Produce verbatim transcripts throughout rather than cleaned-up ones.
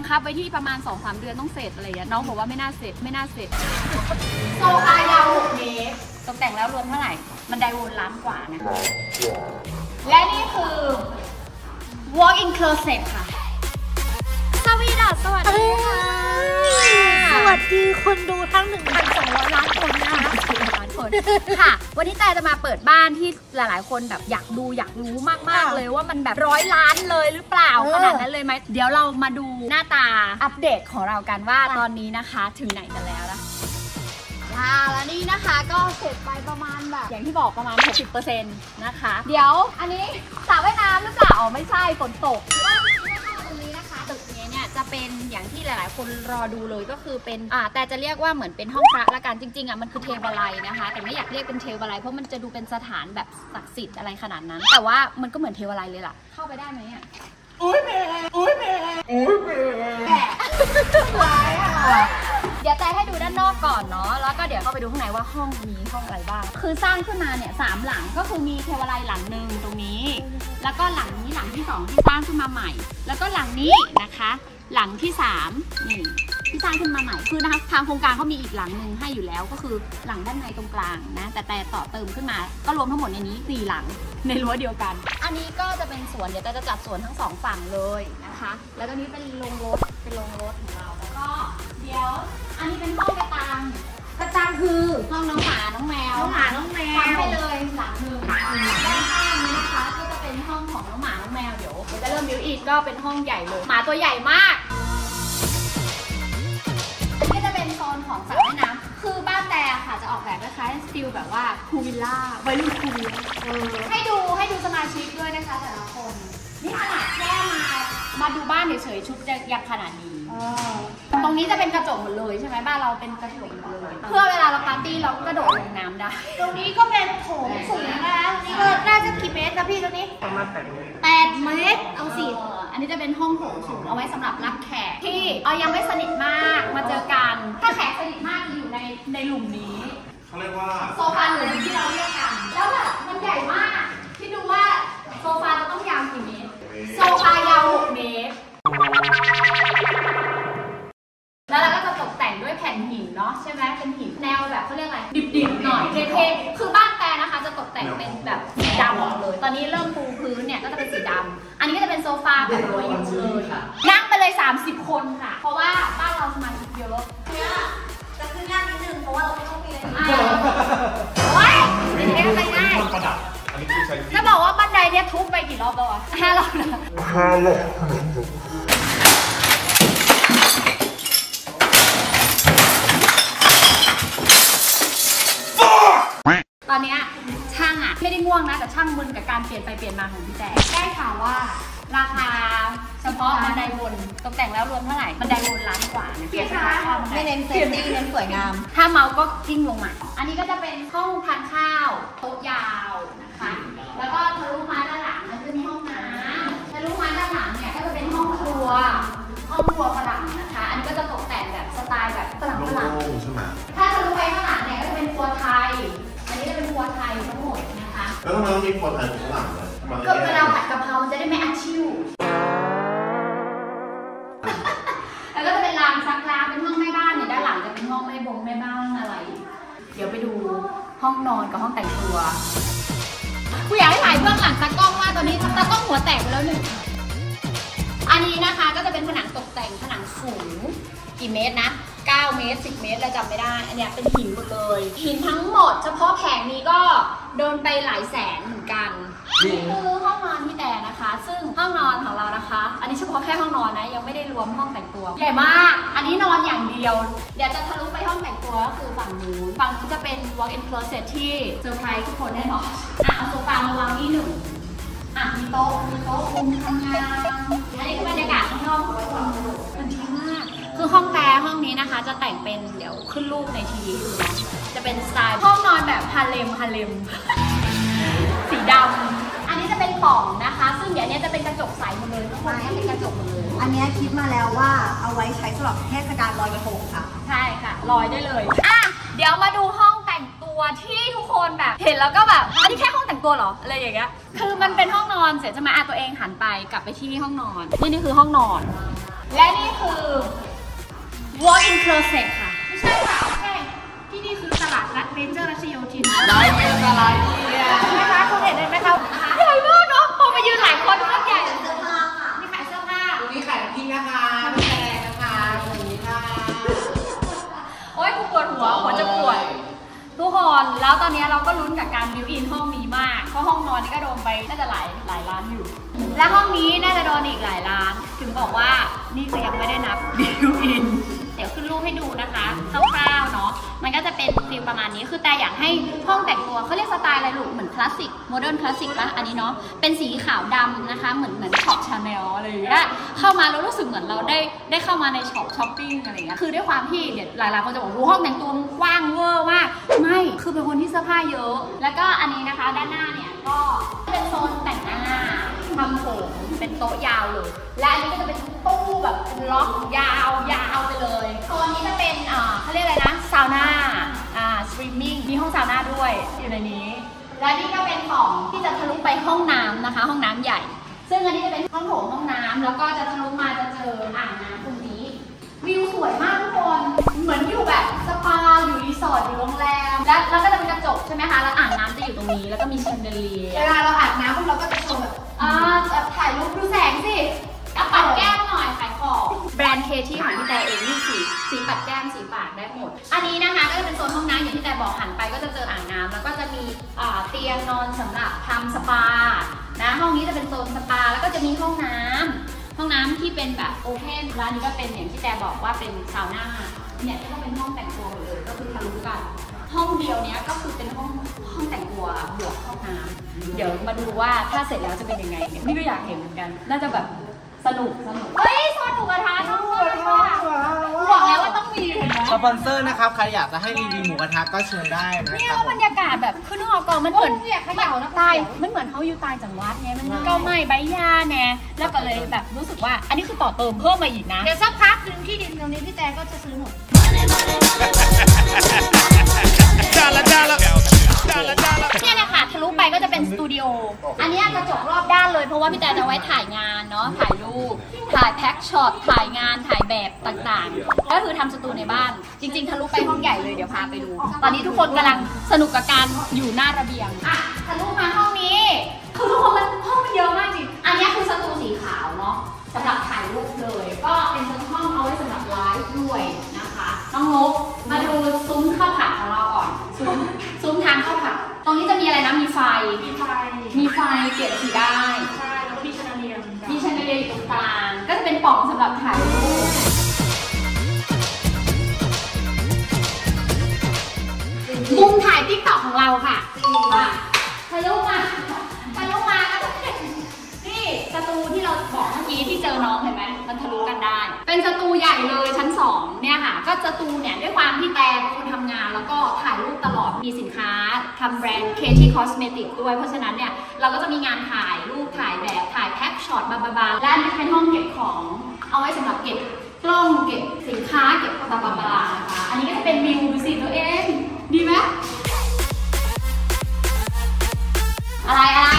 คับไว้ที่ประมาณ สองสาม เดือนต้องเสร็จอะไรอย่างเงี้ยน้องบอกว่าไม่น่าเสร็จไม่น่าเสร็จโซฟายาวหกเมตรตกแต่งแล้วรวมเท่าไหร่บันไดวนล้านกว่านะและนี่คือ walk in closet ค่ะสวีดัสสวัสดีค่ะสวัสดีคนดูทั้ง หนึ่งพันสองร้อย ล้านคนนะคะล้านคนค่ะวันนี้แต่จะมาเปิดบ้านที่หลายๆคนแบบอยากดูอยากรู้มากๆเลยว่ามันแบบร้อยล้านเลยหรือเปล่าขนาดนั้นเลยไหมเดี๋ยวเรามาดูหน้าตาอัปเดตของเรากันว่าตอนนี้นะคะถึงไหนกันแล้วนะค่ะแล้วนี่นะคะก็เสร็จไปประมาณแบบอย่างที่บอกประมาณ หกสิบเปอร์เซ็นต์ นะคะเดี๋ยวอันนี้สระว่ายน้ำหรือเปล่าอ๋อไม่ใช่ฝนตกตรงนี้นะคะตึกนี้เนี่ยจะเป็นอย่างที่หลายๆคนรอดูเลยก็คือเป็นอ่าแต่จะเรียกว่าเหมือนเป็นห้องพระละกันจริงๆอ่ะมันคือเทวาลัยนะคะแต่ไม่อยากเรียกเป็นเทวาลัยเพราะมันจะดูเป็นสถานแบบศักดิ์สิทธิ์อะไรขนาดนั้นแต่ว่ามันก็เหมือนเทวาลัยเลยล่ะเข้าไปได้ไหมอ่ะอุ้ยแม่อุ้ยแม่อุ้ยแม่ร้ายอ่ะเดี๋ยวแต่ให้ดูด้านนอกก่อนเนาะแล้วก็เดี๋ยวเข้าไปดูข้างในว่าห้องมีห้องอะไรบ้างคือสร้างขึ้นมาเนี่ยสามหลังก็คือมีเทวาลัยหลังหนึ่งตรงนี้แล้วก็หลังนี้หลังที่สองที่สร้างขึ้นมาใหม่แล้วก็หลังนี้นะคะหลังที่สามนี่ที่สร้างขึ้นมาใหม่คือนะคะทางโครงการเขามีอีกหลังหนึ่งให้อยู่แล้วก็คือหลังด้านในตรงกลางนะแต่แต่ต่อเติมขึ้นมาก็รวมทั้งหมดในนี้สี่หลังในรั้วเดียวกันอันนี้ก็จะเป็นสวนเดี๋ยวจะจัดสวนทั้งสองฝั่งเลยนะคะแล้วก็นี้เป็นโรงรถเป็นโรงรถของเราแล้วก็เดี๋ยวอันนี้เป็นห้องกระตังกระตังคือห้องน้องหมาน้องแมวน้องหมาน้องแมวทำให้เลยหลังหนึ่งด้านข้างนี้นะคะก็จะเป็นห้องของน้องหมาน้องแมวเดี๋ยวเดี๋ยวจะเริ่มบิวอินก็เป็นห้องใหญ่เลยหมาตัวใหญ่มากนี่จะเป็นโซนของสระว่ายน้ำคือบ้านแต่ค่ะจะออกแบบคล้ายๆสติลแบบว่าพูลวิลล่าวัยรุ่นพูลวิลล่าให้ดูให้ดูสมาชิกด้วยนะคะแต่ละคนนี่ขนาดแค่มามาดูบ้านเฉยๆชุดยังขนาดนี้ตรงนี้จะเป็นกระจกหมดเลยใช่ไหมบ้านเราเป็นกระจกหมดเลยเพื่อเวลาเราปาร์ตี้เราก็กระโดดลงน้ำได้ตรงนี้ก็เป็นโถงสูงนะคะนี่ก็น่าจะกี่เมตรนะพี่ตรงนี้ประมาณแปดเมตรแปดเมตรเอาสิอันนี้จะเป็นห้องโถงสูงเอาไว้สำหรับรับแขกที่เอายังไม่สนิทมากมาเจอกันถ้าแขกสนิทมากอยู่ในในหลุมนี้เขาเรียกว่าโซฟาหลุมที่เราเรียกกันแล้วแบบมันใหญ่มากคิดดูว่าโซฟาจะต้องยาวกี่เมตรโซฟายาวหกเมตรแล้วเราก็จะตกแต่งด้วยแผ่นหินเนาะใช่ไหมเป็นหินแนวแบบเขาเรียกอะไรดิบๆหน่อยเท่ๆคือบ้านแต่นะคะจะตกแต่งเป็นแบบสีดำหมดเลยตอนนี้เริ่มปูพื้นเนี่ยก็จะเป็นสีดำอันนี้ก็จะเป็นโซฟาแบบตัวอยู่เลยนั่งไปเลยสามสิบคนค่ะเพราะว่าบ้านเราสมาชิกเยอะเนี่ยจะขึ้นยากนิดนึงเพราะว่าเราไม่ต้องมีอะไรโอ้ยไม่ได้อะไรง่ายจะบอกว่าบันไดเนี่ยทุบไปกี่รอบแล้วอ่ะห้ารอบนะห้ารอบตอนนี้ช่างอ่ะไม่ได้ง่วงนะแต่ช่างมึนกับการเปลี่ยนไปเปลี่ยนมาของพี่แจ๊ได้ข่าวว่าราคาเฉพาะบันไดวนตกแต่งแล้วรวมเท่าไหร่บันไดวนล้านกว่านะพี่คะไม่เน้นเซฟตี้เน้นสวยงามถ้าเมาก็กิ้งลงมาอันนี้ก็จะเป็นห้องทานข้าวโต๊ะยาวนะคะแล้วก็ทะลุมาด้านหลังมันจะมีห้องน้ำทะลุมาด้านหลังเนี่ยก็จะเป็นห้องครัวห้องครัวฝรั่งนะคะอันนี้ก็จะตกแต่งแบบสไตล์แบบฝรั่งฝรั่งใช่ไหมถ้าทะลุไปข้างหลังเนี่ยก็จะเป็นครัวไทยอันนี้จะเป็นครัวไทยทั้งหมดนะคะแล้วทำไมต้องมีครัวไทยข้างหลังเลยก็เวลาผัดกะเพรามันจะได้ไม่อัดชิวแล้วก็จะเป็นลานซักล้างเป็นห้องแม่บ้านเนี่ยด้านหลังจะเป็นห้องแม่บงแม่บ้านอะไรเดี๋ยวไปดูห้องนอนกับห้องแต่งตัวกูอยากให้ถ่ายเบื้องหลังตากล้องว่าตอนนี้ตากล้องหัวแตกไปแล้วหนึ่งอันนี้นะคะก็จะเป็นผนังตกแต่งผนังสูงกี่เมตรนะเก้าเมตรสิบเมตรเราจำไม่ได้อันเนี้ยเป็นหินหมดเลยหินทั้งหมดเฉพาะแผงนี้ก็โดนไปหลายแสนเหมือนกันนี่คือห้องนอนพี่แต่นะคะซึ่งห้องนอนของเรานะคะอันนี้เฉพาะแค่ห้องนอนนะยังไม่ได้รวมห้องแต่งตัวใหญ่มากอันนี้นอนอย่างเดียวเดี๋ยวจะทะลุไปห้องแต่งตัวก็คือฝั่งนู้นฝั่งนู้นจะเป็น walk in closet ที่เซอร์ไพรส์ทุกคนแน่นอนอ่ะเอาโซฟามาวางที่หนึ่งอ่ะมีโต๊ะมีโต๊ะมุมทำงานอันนี้คือบรรยากาศข้างนอกของเรามันดีมากคือห้องแต่ห้องนี้นะคะจะแต่งเป็นเดี๋ยวขึ้นรูปในทีวีดูนะจะเป็นสไตล์ห้องนอนแบบฮาเลมฮาเลมสีดำอันนี้จะเป็นป่องนะคะซึ่งเดี๋ยวนี้จะเป็นกระจกใสหมดเลยทั้งหมดนี้เป็นกระจกหมดเลยอันนี้คิดมาแล้วว่าเอาไว้ใช้สำหรับเทศกาลลอยกระทงค่ะใช่ค่ะลอยได้เลยอ่ะเดี๋ยวมาดูห้องแต่งตัวที่ทุกคนแบบเห็นแล้วก็แบบอันนี้แค่ห้องแต่งตัวเหรออะไรอย่างเงี้ยคือมันเป็นห้องนอนเสร็จใช่ไหมอ่ะตัวเองหันไปกลับไปที่ห้องนอนนี่นี่คือห้องนอนและนี่คือ walk in closet ค่ะไม่ใช่ค่ะไม่ใช่ที่นี่คือตลาดนัดเมเจอร์รัชโยธินลายเมลอะไรเนี่ยไหมคะคุณเห็นไหมคะใหญ่มากเนาะพอมายืนหลายคนก็ใหญ่เสื้อผ้าค่ะมีขายเสื้อผ้าตรงนี้ขายน้ำพริกนะคะไม่แพงนะคะตรงนี้ค่ะโอ๊ยกูปวดหัวหัวจะปวดทุกคนแล้วตอนนี้เราก็ลุ้นกับการบิวอินห้องนี้มากเพราะห้องนอนนี่ก็โดนไปน่าจะหลายหลายล้านอยู่ และห้องนี้น่าจะโดนอีกหลายล้าน ถึงบอกว่านี่ก็ยังไม่ได้นับบิวอินเดี๋ยวขึ้นรูปให้ดูนะคะคร่าวๆเนาะมันก็จะเป็นฟิลประมาณนี้คือแต่อยากให้ห้องแต่งตัวเขาเรียกสไตล์อะไรลูกเหมือนคลาสสิกโมเดิร์นคลาสสิกปะอันนี้เนาะเป็นสีขาวดำนะคะเหมือนเหมือนช็อปชาแนลอะไรอย่างเงี้ยเข้ามาเรารู้สึกเหมือนเราได้ได้เข้ามาในช็อปช้อปปิ้งอะไรอย่างเงี้ยคือด้วยความที่เดี๋ยวหลายๆคนจะบอกว่าห้องแต่งตัวกว้างเวอร์มากไม่คือเป็นคนที่เสื้อผ้าเยอะแล้วก็อันนี้นะคะด้านหน้าเนี่ยก็เป็นโซนแต่งหน้าทำผมเป็นโต๊ะยาวเลยและอันนี้ก็จะเป็นตู้แบบล็อกยาวยาวไปเลยโซนนี้จะเป็นอ่าเขาเรียกอะไรนะซาวน่าอ่าสตรีมมิ่งมีห้องซาวน่าด้วยอยู่ในนี้และนี่ก็เป็นของที่จะทะลุไปห้องน้ำนะคะห้องน้ำใหญ่ซึ่งอันนี้จะเป็นห้องโถงห้องน้ำแล้วก็จะทะลุมาจะเจออ่างน้ำตรงนี้วิวสวยมากทุกคนเหมือนอยู่แบบสปาอยู่รีสอร์ทอยู่โรงแรมและแล้วก็จะเป็นกระจกใช่ไหมคะแล้วอ่างน้ำจะอยู่ตรงนี้แล้วก็มีแชนเดลียร์เวลาเราอาบน้ำพวกเราก็จะชมแบบอ่าถ่ายรูปดูแสงสิอ่ะปัดแก้มหน่อยขายของแบรนด์เคที่ของพี่แต่เองนี่สีสีปัดแก้มสีปากได้หมดอันนี้นะคะก็จะเป็นโซนห้องน้ำอย่างที่แต่บอกหันไปก็จะเจออ่างน้ำแล้วก็จะมีอ่าเตียงนอนสำหรับทำสปานะห้องนี้จะเป็นโซนสปาแล้วก็จะมีห้องน้ำห้องน้ำที่เป็นแบบโอเพนร้านนี้ก็เป็นอย่างที่แต่บอกว่าเป็นซาวน่าเนี่ยก็เป็นห้องแต่งตัวหมดเลยก็คือทะลุกันห้องเดียวเนี้ยก็คือเป็นห้องห้องแต่งตัวบวกห้องน้ำเดี๋ยวมาดูว่าถ้าเสร็จแล้วจะเป็นยังไงเนี่ยนี่ก็อยากเห็นเหมือนกันน่าจะแบบสนุกสนุกเฮ้ยโซนหมูกระทะน้องเลยค่ะบอกแล้วว่าต้องมีเห็นไหมสปอนเซอร์นะครับใครอยากจะให้รีวิวหมูกระทะก็เชิญได้นะเนี่ยครับบรรยากาศแบบขึ้นนอกกองมันเหมือนตายมันเหมือนเขาอยู่ตายจังหวัดไงมันก็ไม่ใบยาแน่แล้วก็เลยแบบรู้สึกว่าอันนี้คือต่อเติมเพิ่มมาอีกนะเดี๋ยวสักพักหนึ่งที่ดินตรงนี้พี่แต่ก็จะซื้อหมดเนี่ยแหละค่ะทะลุไปก็จะเป็นสตูดิโอ อันนี้กระจกรอบด้านเลยเพราะว่าพี่แต่จะไว้ถ่ายงานเนาะ ถ่ายรูป ถ่ายแพ็กช็อต ถ่ายงาน ถ่ายแบบต่างๆ ก็คือทำสตูในบ้าน จริงๆทะลุไปห้องใหญ่เลยเดี๋ยวพาไปดู ตอนนี้ทุกคนกำลังสนุกกับการอยู่หน้าระเบียง อ่ะทะลุมาห้องนี้ คือทุกคนมันห้องมันเยอะมากจริง อันนี้คือสตูสีขาวเนาะสำหรับถ่ายรูปเลย ก็เป็นห้องเอาไว้สำหรับไลฟ์ด้วยนะคะน้องนกมาดูซุ้มข้าวผัดของเราก่อนซุ้มซุ้มทางข้าวผัดตรงนี้จะมีอะไรนะมีไฟมีไฟมีไฟเปลี่ยนสีได้ใช่แล้วก็มีชนาเลียมมีแชนเดอเลียร์อยู่ตรงกลางก็จะเป็นปล่องสำหรับถ่ายรูปมุมถ่ายติ๊กต็อกของเราค่ะมาทะลุมาทะลุมาก็จะเป็นนี่สตูที่เราบอกเมื่อกี้ที่เจอน้องเห็นไหมมันทะลุกันได้ เป็นสตูใหญ่เลยชั้นสองเนี่ยค่ะก็สตูเนี่ยด้วยความที่แต่เป็นคนทำงานแล้วก็ถ่ายรูปตลอดมีสินค้าทำแบรนด์ เค ที Cosmetics ด้วยเพราะฉะนั้นเนี่ยเราก็จะมีงานถ่ายรูปถ่ายแบบถ่ายแพ็คช็อตบาบาๆและอันนี้เป็นห้องเก็บของเอาไว้สำหรับเก็บกล้องเก็บสินค้าเก็บบาบาๆนะคะอันนี้ก็จะเป็นวิวดูสิตัวเองดีไหมอะไรอะไร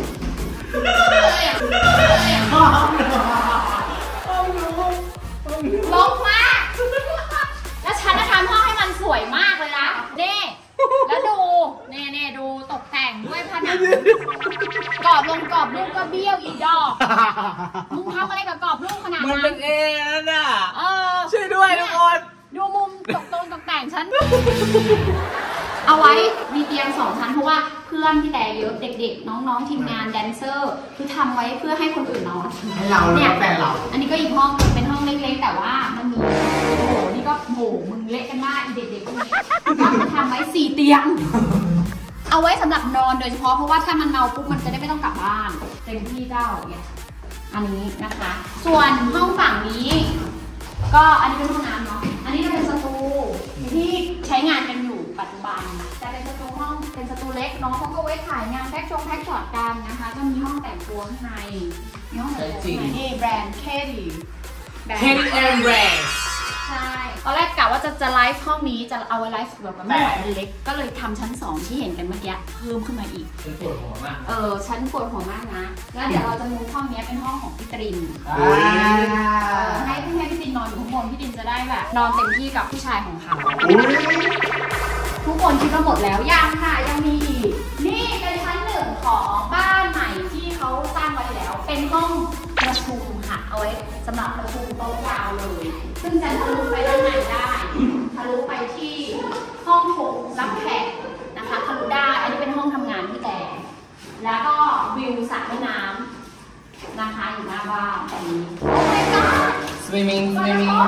ลงมาแล้วฉันจะทำห้องให้มันสวยมากเลยนะนี่แล้วดูนี่นี่ดูตกแต่งด้วยผนังกรอบลงกรอบลูกก็เบี้ยวอีดอกมึงทำอะไรกับกรอบลูกขนาดมันนั้เป็น นเองนั่นน่ะเออช่วยด้วยทุกคนดูมุมตกตรงตกแต่งฉัน เอาไว้มีเตียงสองชั้นเพราะว่าเพื่อนที่แต่เยอะเด็กๆ น้องๆทีมงานแดนเซอร์คือทำไว้เพื่อให้คนอื่นนอนให้เราแล้วแต่เราอันนี้ก็อีกห้องเป็นห้องเล็กๆแต่ว่ามันมีโอ้โหนี่ก็โหมึงเละกันมากอีเด็กๆพวกนี้ก็ทำไว้สี่เตียง เอาไว้สำหรับนอนโดยเฉพาะเพราะว่าถ้ามันเมาปุ๊บมันจะได้ไม่ต้องกลับบ้านเต็มที่เจ้าเนี่ยอันนี้นะคะ ส่วนห้องฝั่งนี้ ก็อันนี้เป็นห้องน้ำเนาะอันนี้จะเป็นสตูที่ใช้งานกันอยู่ปัจจุบันจะเป็นสตูห้องเป็นสตูเล็กน้องเขาก็ไว้ถ่ายงานแพ็คชงแพ็คช็อตกันนะคะก็มีห้องแต่งตัวข้างในมีห้องแต่งตัวข้างในนี่แบรนด์เคดี Katy and Rance ใช่ตอนแรกกะว่าจะจะไลฟ์ห้องนี้จะเอาไว้ไลฟ์แบบไม่ไหวมันเล็กก็เลยทำชั้นสองที่เห็นกันเมื่อกี้เพิ่มขึ้นมาอีกฉันปวดหัวมากเออฉันปวดหัวมากนะแล้วเดี๋ยวเราจะมุงห้องนี้เป็นห้องของพี่ตรินให้พี่ให้พี่ตรินนอนอยู่ข้างบนพี่ตรินจะได้แบบนอนเต็มที่กับผู้ชายของเขาทุกคนคิดว่าหมดแล้วยังค่ะยังมีอีกนี่เป็นชั้นหนึ่งของบ้านใหม่ที่เขาสร้างไว้แล้วเป็นห้องประชุมค่ะเอาไว้สำหรับประชุมโต๊ะยาวเลยซึ่งจะทะลุไปด้านในได้ทะลุไปที่ห้องโถงรับแขกนะคะทะลุได้อันนี้เป็นห้องทำงานพี่แต่แล้วก็วิวสระว่ายน้ำนะคะอยู่หน้าบ้านแบบนี้โอ้ my god swimming swimming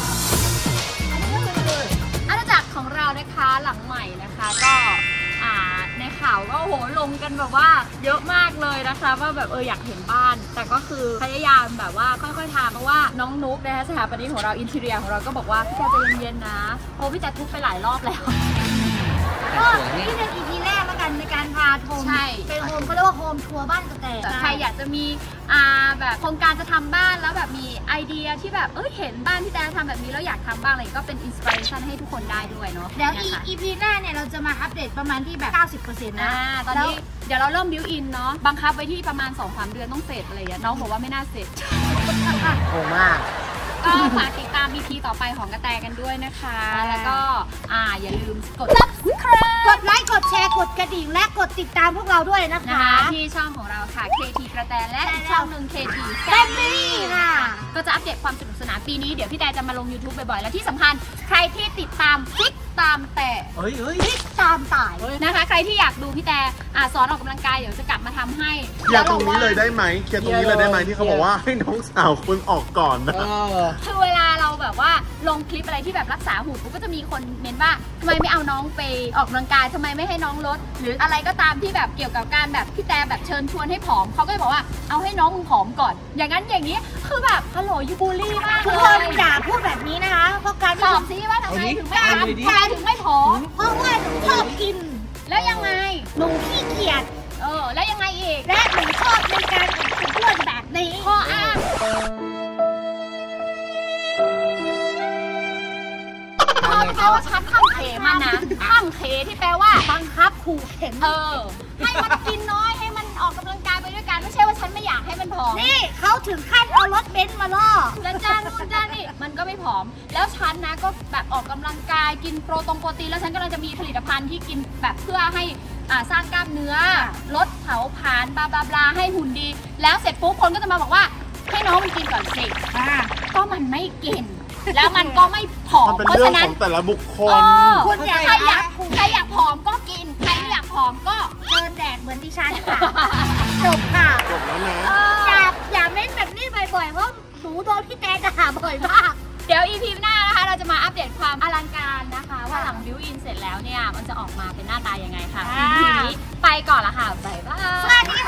อาณาจักรของเรานะคะหลังใหม่นะคะก็อ่าในข่าวก็โหลงกันแบบว่าเยอะมากเลยนะคะว่าแบบเอออยากเห็นบ้านแต่ก็คือพยายามแบบว่าค่อยๆทำเพราะว่าน้องนุ๊กนะคะสถาปนิกของเราอินทีเรียของเราก็บอกว่าพี่แจ๊ใจเย็นๆนะเพราะพี่แจ๊ทุบไปหลายรอบแล้วก็นี่เป็น อี พี แรกแล้วกันในการพาชมใช่เป็นโฮมเขาเรียกว่าโฮมทัวร์บ้านกระแตใครอยากจะมีอ่าแบบโครงการจะทำบ้านแล้วแบบมีไอเดียที่แบบเอ้ยเห็นบ้านที่แจ๊ทำแบบนี้แล้วอยากทำบ้างอะไรก็เป็นอินสปิเรชันให้ทุกคนได้ด้วยเนาะเดี๋ยว อี พี หน้าเนี่ยเราจะมาอัปเดตประมาณที่แบบ เก้าสิบเปอร์เซ็นต์ นะตอนนี้เดี๋ยวเราเริ่มบิวอินเนาะบังคับไว้ที่ประมาณ สองถึงสาม เดือนต้องเสร็จอะไรอย่างเงี้ยน้องบอกว่าไม่น่าเสร็จโหมากก็ฝากติดตาม อี พี ต่อไปของกระแตกันด้วยนะคะแล้วก็อ่าอย่าลืมกด ซับสไครบ์กดไลค์กดแชร์กดกระดิ่งและกดติดตามพวกเราด้วยนะคะที่ช่องของเราค่ะ เค ที กระแตและช่องหนึ่ง เค ทีแฟมิลี่ค่ะก็จะอัปเดตความสนุกสนานปีนี้เดี๋ยวพี่แตจะมาลง YouTube บ่อยๆแล้วที่สำคัญใครที่ติดตามคลิกตามแต่เฮ้ยเฮ้ยคลิกตามต่ายนะคะใครที่อยากดูพี่แต่อ่าสอนออกกำลังกายเดี๋ยวจะกลับมาทำให้เคลียร์ตรงนี้เลยได้ไหมเคลียร์ตรงนี้เลยได้ไหมที่เขาบอกว่าให้น้องสาวคุณออกก่อนนะคือเวลาเราแบบว่าลงคลิปอะไรที่แบบรักษาหุ่นก็จะมีคนเม้นว่าทำไมไม่เอาน้องไปออกกำลังกายทำไมไม่ให้น้องลดหรืออะไรก็ตามที่แบบเกี่ยวกับการแบบพี่แต่แบบเชิญชวนให้ผอมเขาก็จะบอกว่าเอาให้น้องมึงผอมก่อนอย่างนั้นอย่างนี้คือแบบฮัลโหลยูบูลลี่มากทุกคนอย่าพูดแบบนี้นะคะเพราะการตอบซิว่าทำไมถึงไม่ทำทำไมถึงไม่ผอมเพราะว่าหนูชอบกินแล้วยังไงหนูขี้เกียจเออแล้วยังไงอีกและหนูชอบในการเป็นอ้วนแบบนี้ข้ออ้างแปลว่าชัดข้ามเขมานะข้ามเขที่แปลว่าบังคับขู่เข็นเออให้มันกินน้อยให้มันออกกำลังกายไปด้วยกันไม่ใช่ว่าฉันไม่อยากให้มันผอมนี่เขาถึงขั้นเอารถเบนซ์มาล่อแล้วจ้านู่นจ้านี่มันก็ไม่ผอมแล้วฉันนะก็แบบออกกำลังกายกินโปรตรงโปรตีนแล้วฉันกำลังจะมีผลิตภัณฑ์ที่กินแบบเพื่อให้สร้างกล้ามเนื้อลดเผาผลาญบลาบลาบลาให้หุ่นดีแล้วเสร็จปุ๊บคนก็จะมาบอกว่าให้น้องมันกินก่อนสิก็มันไม่กินแล้วมันก็ไม่ผอมเพราะฉะนั้นแต่ละบุคคลคุณใครอยากใครอยากผอมก็กินใครไม่อยากผอมก็เดินแดดเหมือนดิฉันค่ะจบค่ะจบแล้วนะอย่าอย่าเม้นแบบนี้บ่อยๆเพราะหนูโดนพี่แจ๊ด่าบ่อยมากเดี๋ยว อี พี หน้านะคะเราจะมาอัปเดตความอลังการนะคะว่าหลังบิวอินเสร็จแล้วเนี่ยมันจะออกมาเป็นหน้าตายังไงค่ะ อี พี นี้ไปก่อนละค่ะบ๊ายบายสวัสดี